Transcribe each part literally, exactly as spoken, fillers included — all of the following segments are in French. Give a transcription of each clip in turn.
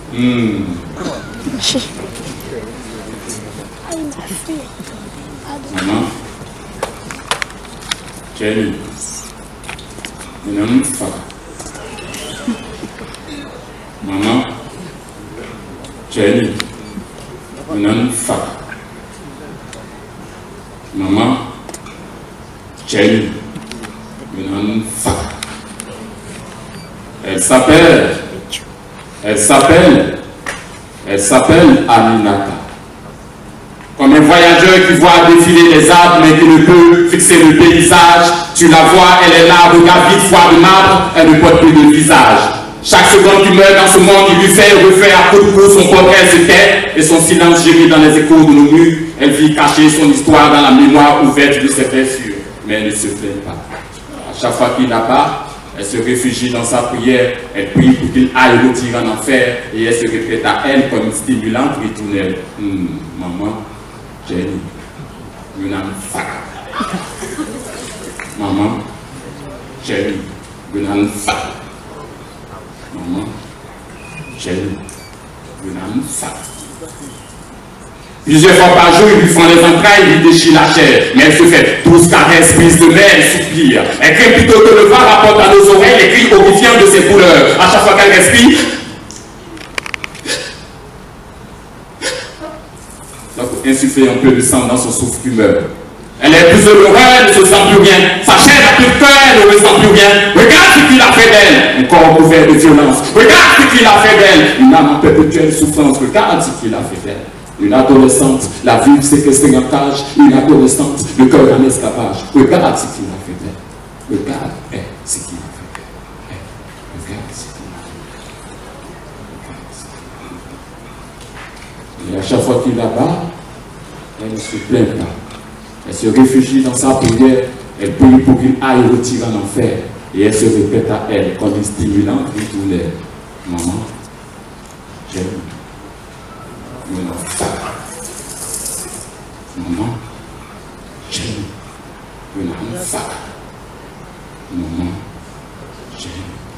Mmh. Maman, Jenny, Maman, Maman, Jenny, Maman, Maman, Jenny, Maman, elle s'appelle, elle s'appelle, elle s'appelle Aminata. Comme un voyageur qui voit défiler les arbres mais qui ne peut fixer le paysage, tu la vois, elle est là, regard vide, foi de marbre, elle ne porte plus de visage. Chaque seconde qui meurt dans ce monde, il lui fait refaire à coup de coups son portrait se tait et son silence gémit dans les échos de nos murs. Elle vit cacher son histoire dans la mémoire ouverte de ses blessures, mais elle ne se plaint pas. À chaque fois qu'il la bat, elle se réfugie dans sa prière, elle prie pour qu'il aille retirer en enfer et elle se répète à elle comme une stimulante ritournelle. Hmm, maman, Jenny, Maman, maman, Jenny, Maman, maman, Jenny, Maman. Plusieurs fois par jour, ils lui font les entrailles, ils lui déchirent la chair. Mais elle se fait douze caresses, prises de mer, elle soupire. Elle crie plutôt que le vent rapporte à nos oreilles les cris horrifiants de ses douleurs. À chaque fois qu'elle respire, donc insuffler un peu de sang dans son souffle qui meurt. Elle est plus heureuse, elle ne se sent plus rien. Sa chair n'a plus de cœur, elle ne ressent plus rien. Regarde ce qu'il a fait d'elle. Un corps couvert de violence. Regarde ce qu'il a fait d'elle. Une âme en perpétuelle souffrance. Regarde ce qu'il a fait d'elle. Une adolescente, la vie séquestrée en cage. Une adolescente, le cœur en esclavage. Regarde ce qu'il a fait d'elle. Regarde eh, ce qu'il a fait d'elle. Eh, regarde ce qu'il a fait d'elle. Et à chaque fois qu'il la bat, elle ne se plaint pas. Elle se réfugie dans sa prière, elle prie pour qu'il aille retirer en enfer. Et elle se répète à elle comme une stimulante ritournelle. Maman, j'aime. Maman, maman, j'aime. Maman, maman, j'aime.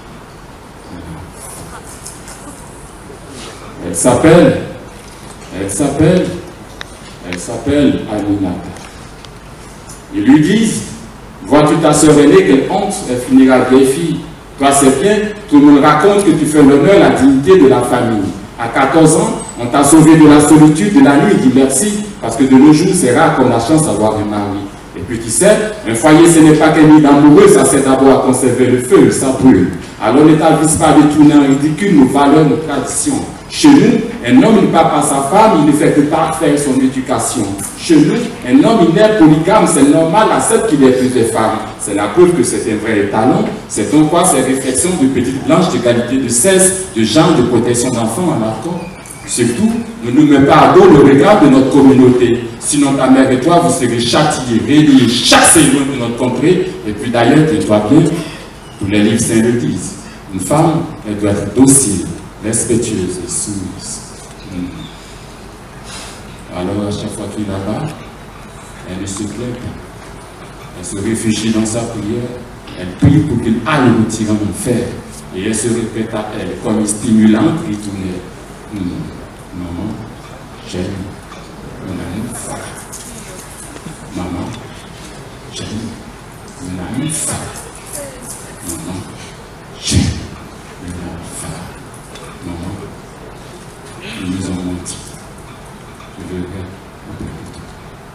Elle s'appelle, elle s'appelle, elle s'appelle Aminata. Ils lui disent, vois-tu ta sœur aînée, quelle honte, elle finira vieille fille. Toi c'est bien, tout le monde raconte que tu fais l'honneur, la dignité de la famille. À quatorze ans, on t'a sauvé de la solitude de la nuit, dis merci, parce que de nos jours, c'est rare qu'on a la chance d'avoir un mari. Et puis qui sait, un foyer ce n'est pas qu'un nid d'amoureux, ça sert d'abord à conserver le feu, ça brûle. Alors l'État ne vise pas de tourner en ridicule nos valeurs, nos traditions. Chez nous, un homme ne part pas sa femme, il ne fait que parfaire son éducation. Chez nous, un homme il est polygame, c'est normal, accepte qu'il ait plusieurs femmes. C'est la preuve que c'est un vrai talent. C'est donc quoi ces réflexions de petites blanches d'égalité de sexe, de genre, de protection d'enfants en accord. Surtout, ne nous mets pas à dos le regard de notre communauté. Sinon, ta mère et toi, vous serez châtiés, réunis chaque saison de notre contrée. Et puis d'ailleurs, tais-toi bien, tous les livres saints le disent. Une femme, elle doit être docile, respectueuse et soumise. Hmm. Alors, à chaque fois qu'il la bat, elle ne se plaint pas. Elle se réfugie dans sa prière. Elle prie pour qu'il aille retirer en enfer. Et elle se répète à elle comme une stimulante ritournelle. Hmm. Maman, j'aime. Maman, maman, j'aime. Maman, maman, j'aime. Maman, ils nous ont menti. Je veux bien un peu plus tôt.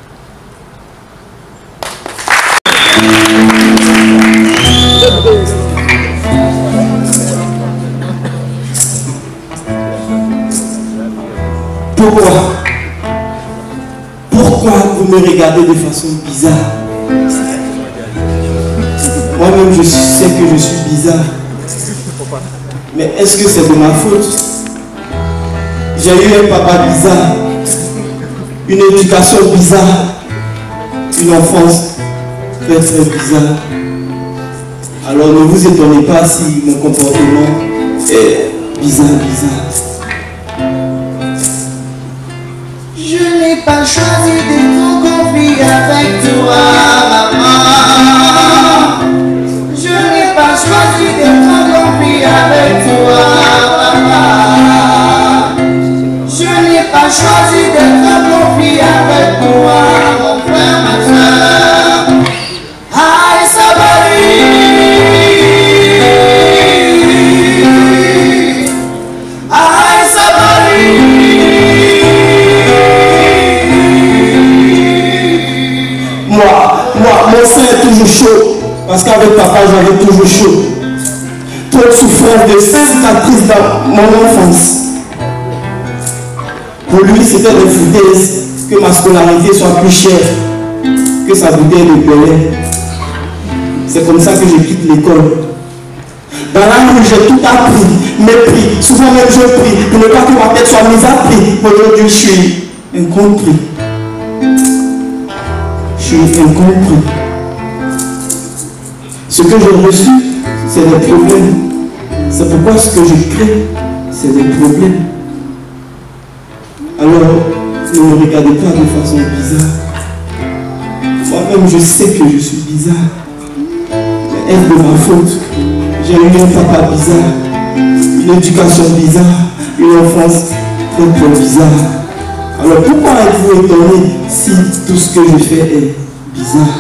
Pourquoi Pourquoi vous me regardez de façon bizarre? Moi-même, je sais que je suis bizarre. Mais est-ce que c'est de ma faute? J'ai eu un papa bizarre, une éducation bizarre, une enfance très très bizarre. Alors ne vous étonnez pas si mon comportement est bizarre, bizarre. Je n'ai pas choisi d'être confié avec toi, maman. Je n'ai pas choisi d'être confié avec toi, maman. passage, j'avais toujours chaud. Trop de souffrance, de cicatrices dans mon enfance. Pour lui, c'était des foutaises que ma scolarité soit plus chère que sa bouteille de Belay. C'est comme ça que je quitte l'école. Dans la rue, j'ai tout appris, mépris. Souvent même je prie pour ne pas que ma tête soit mise à prix. Aujourd'hui, je suis incompris. Je suis incompris. Ce que j'ai reçu, c'est des problèmes. C'est pourquoi ce que je crée, c'est des problèmes. Alors, ne me regardez pas de façon bizarre. Moi-même, je sais que je suis bizarre. Mais est-ce de ma faute? J'ai eu un papa bizarre, une éducation bizarre, une enfance très très bizarre. Alors pourquoi êtes-vous étonné si tout ce que je fais est bizarre?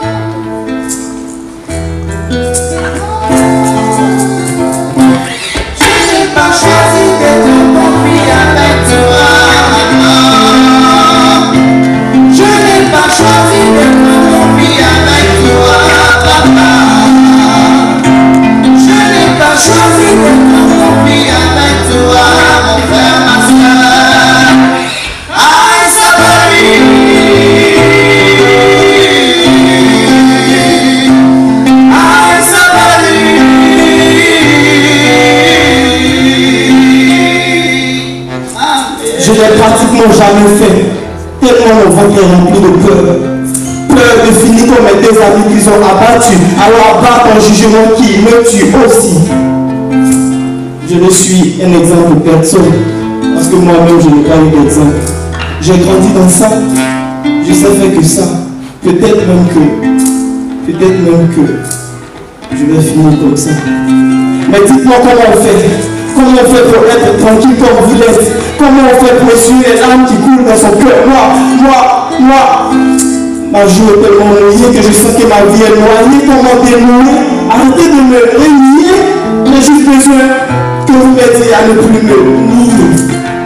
Pratiquement jamais fait, tellement mon ventre est rempli de peur. Peur de finir comme mes deux amis qui sont abattus, alors abattre un jugement qui me tue aussi. Je ne suis un exemple de personne, parce que moi-même je n'ai pas eu d'exemple. J'ai grandi dans ça, je sais faire que ça. Peut-être même que, peut-être même que je vais finir comme ça. Mais dites-moi comment on fait. Comment on fait pour être tranquille comme vous l'êtes? Comment on fait pour essuyer les larmes qui coulent dans son cœur? Moi, moi, moi, ma joue est tellement mouillée que je sens que ma vie est noyée. Comment dénouer? Arrêtez de me réunir. J'ai juste besoin que vous m'aidiez à ne plus me nier.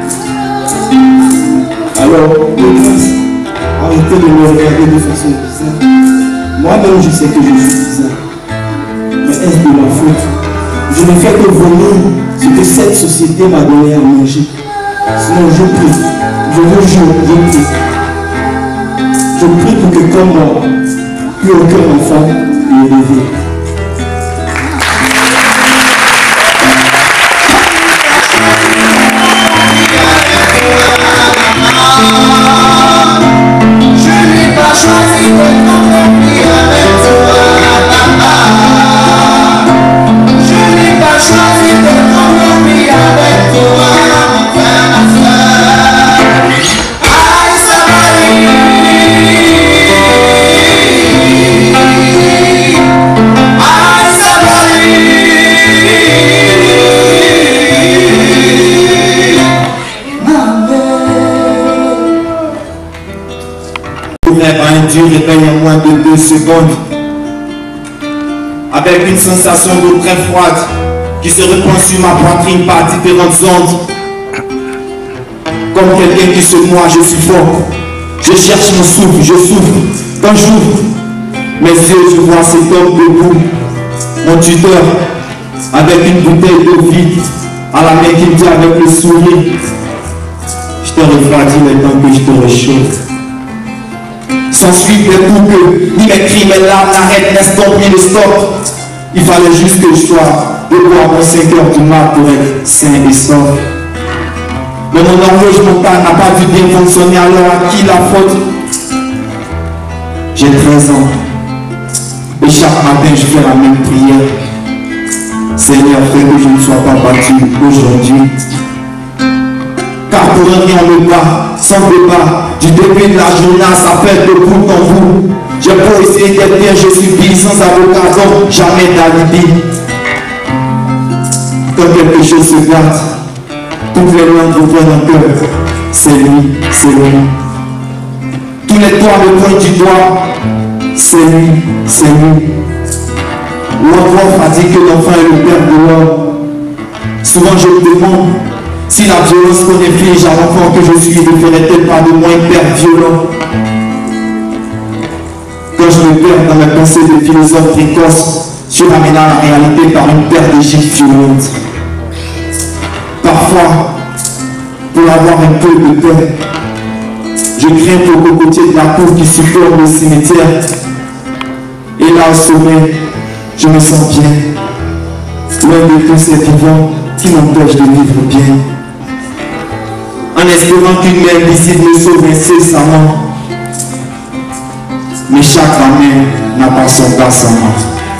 Alors, de grâce, arrêtez de me regarder de façon bizarre. Moi-même, je sais que je suis bizarre. Mais est-ce de ma faute? Je ne fais que vomir ce que cette société m'a donné à manger. Sinon je prie, je vous jure, je prie. Je prie pour que comme moi, plus aucun enfant ne devienne. Je n'ai pas choisi de m'enfuir avec toi. Je n'ai pas choisi de m'enfuir avec toi. Un dur réveil en moins de deux secondes, avec une sensation d'eau très froide qui se répand sur ma poitrine par différentes ondes. Comme quelqu'un qui se noie, je suis fort. Je cherche mon souffle, je souffre. Quand j'ouvre mes yeux, je vois cet homme debout, mon tuteur, avec une bouteille d'eau vide à la main qui me dit avec le sourire: je te refroidis maintenant que je te réchauffe. S'ensuit des coups que ni mes cris, mes larmes n'arrêtent, n'estompe ni ne stop. Il fallait juste que je sois debout avant cinq heures du mat pour être sain et sauf. Mais mon horloge mentale n'a pas dû bien fonctionner, alors à qui la faute? J'ai treize ans. Et chaque matin je fais la même prière: Seigneur, fais que je ne sois pas battu aujourd'hui. Car pour un rien me bat, sans débat, du début de la journée à sa fête de bout en bout. J'ai beau essayer d'être bien, je suis bien sans avocat, donc jamais d'alibi. Quand quelque chose se gâte, toutes les langues ouvrent un cœur. C'est lui, c'est lui. Tous les toits me pointent du doigt. C'est lui, c'est lui. L'enfant a dit que l'enfant est le père de l'homme. Souvent je me demande si la violence qu'on inflige à l'enfant que je suis ne ferait-elle pas de moi un père violent. Quand je me perds dans la pensée des philosophes précoces, Je ramène à la réalité par une paire de gifles violentes. Parfois, pour avoir un peu de paix, je crains pour le cocotier de la cour qui supporte le cimetière. Et là, au sommet, je me sens bien. Loin de tous ces vivants qui m'empêchent de vivre bien. En espérant qu'une main invisible me sauve incessamment. Mais chaque main n'a pas son passement.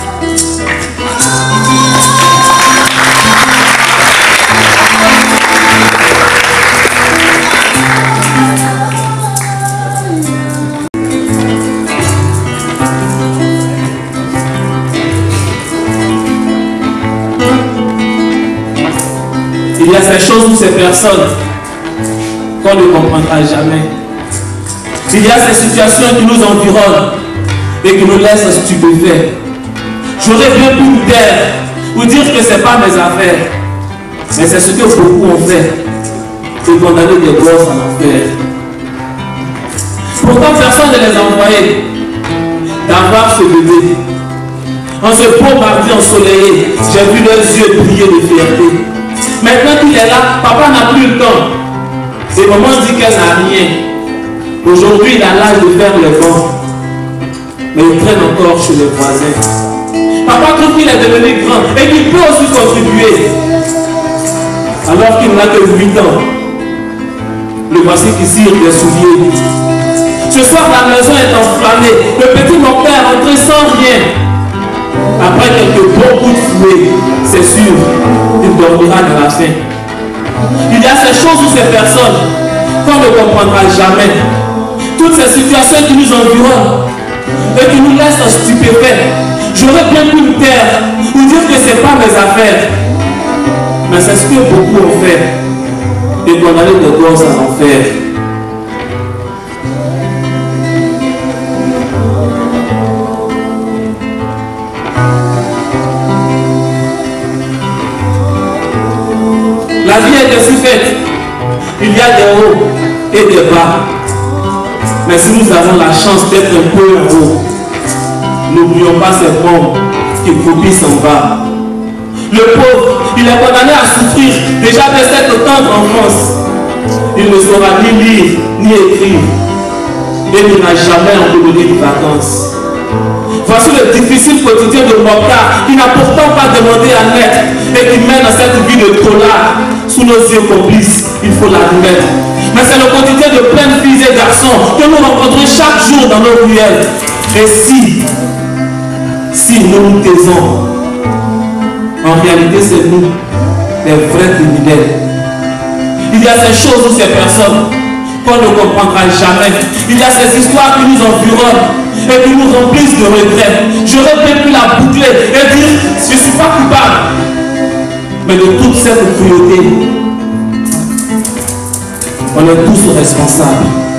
Il y a ces choses ou ces personnes qu'on ne comprendra jamais. Il y a ces situations qui nous environnent et qui nous laissent stupéfaits. J'aurais bien pu me taire ou dire que ce n'est pas mes affaires. Mais c'est ce que beaucoup ont fait. C'est condamner des gosses à l'enfer. Pourtant, personne ne les a envoyés d'avoir ce bébé. En ce beau mardi ensoleillé, j'ai vu leurs yeux briller de fierté. Maintenant qu'il est là, papa n'a plus le temps. Et maman dit qu'elle n'a rien. Aujourd'hui, il a l'âge de faire le vent. Mais il traîne encore chez les voisins. Papa trouve qu'il est devenu grand et qu'il peut aussi contribuer. Alors qu'il n'a que huit ans. Le voici qui cire des souliers. Ce soir, la maison est enflammée. Le petit mon père est rentré sans rien. Après quelques bons coups de fouet, c'est sûr, il dormira dans la faim. Il y a ces choses ou ces personnes qu'on ne comprendra jamais. Toutes ces situations qui nous environnent et qui nous laissent stupéfaits. J'aurais bien pu me taire ou dire que ce n'est pas mes affaires. Mais c'est ce que beaucoup ont fait. Et condamner des gosses à l'enfer. La vie est ainsi faite. Il y a des hauts et des bas. Mais si nous avons la chance d'être un peu en haut, n'oublions pas ces bombes qui croupissent en bas. Le pauvre, il est condamné à souffrir déjà dès cette tendre enfance. Il ne saura ni lire ni écrire. Et il n'a jamais endolori de vacances. Voici le difficile quotidien de Mocta qui n'a pourtant pas demandé à naître et qui mène à cette vie de trollard sous nos yeux complices, il faut l'admettre. Mais c'est le quotidien de plein de filles et garçons que nous rencontrons chaque jour dans nos ruelles. Et si, si nous nous taisons, en réalité c'est nous, les vrais criminels. Il y a ces choses ou ces personnes qu'on ne comprendra jamais. Il y a ces histoires qui nous environnent et qui nous remplissent de regrets. J'aurais bien pu la boucler et dire je ne suis pas coupable. Mais de toute cette cruauté, on est tous responsables.